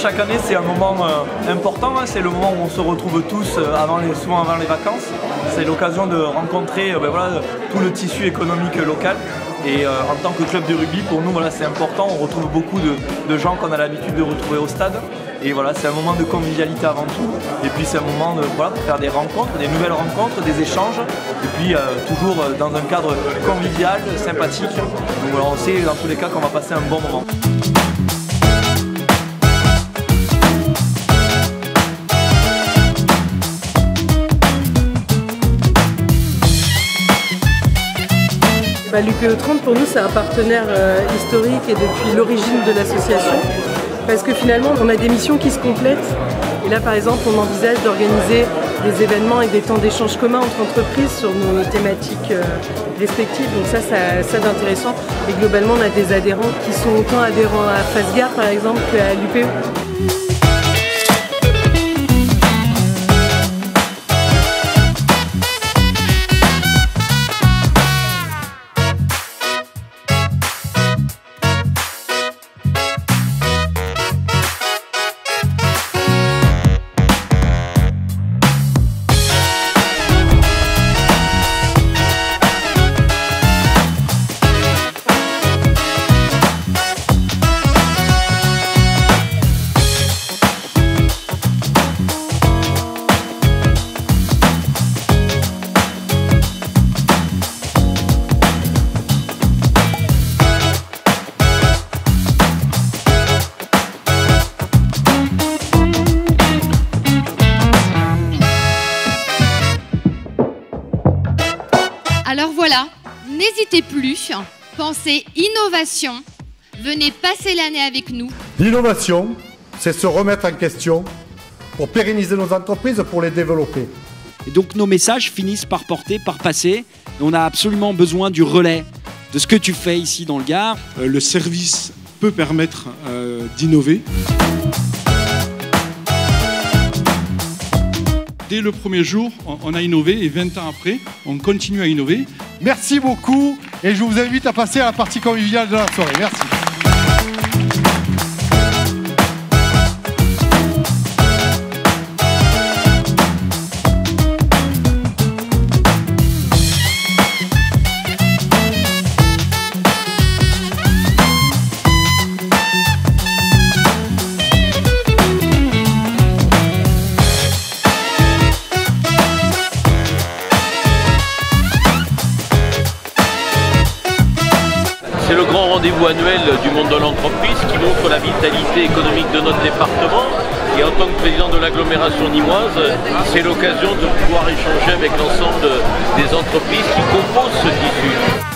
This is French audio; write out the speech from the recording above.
chaque année c'est un moment important, hein. C'est le moment où on se retrouve tous souvent avant les vacances. C'est l'occasion de rencontrer voilà, tout le tissu économique local. Et en tant que club de rugby, pour nous voilà, c'est important, on retrouve beaucoup de gens qu'on a l'habitude de retrouver au stade. Et voilà, c'est un moment de convivialité avant tout. Et puis c'est un moment de voilà, faire des rencontres, des nouvelles rencontres, des échanges. Et puis toujours dans un cadre convivial, sympathique. Donc voilà, on sait dans tous les cas qu'on va passer un bon moment. L'UPO 30 pour nous c'est un partenaire historique et depuis l'origine de l'association parce que finalement on a des missions qui se complètent et là par exemple on envisage d'organiser des événements et des temps d'échange communs entre entreprises sur nos thématiques respectives, donc ça d'intéressant et globalement on a des adhérents qui sont autant adhérents à Face-Gare par exemple qu'à l'UPO. Alors voilà, n'hésitez plus, pensez innovation, venez passer l'année avec nous. L'innovation, c'est se remettre en question pour pérenniser nos entreprises, pour les développer. Et donc nos messages finissent par porter, par passer. On a absolument besoin du relais de ce que tu fais ici dans le Gard. Le service peut permettre d'innover. Dès le premier jour, on a innové et 20 ans après, on continue à innover. Merci beaucoup et je vous invite à passer à la partie conviviale de la soirée. Merci. C'est le grand rendez-vous annuel du monde de l'entreprise qui montre la vitalité économique de notre département. Et en tant que président de l'agglomération nîmoise, c'est l'occasion de pouvoir échanger avec l'ensemble des entreprises qui composent ce tissu.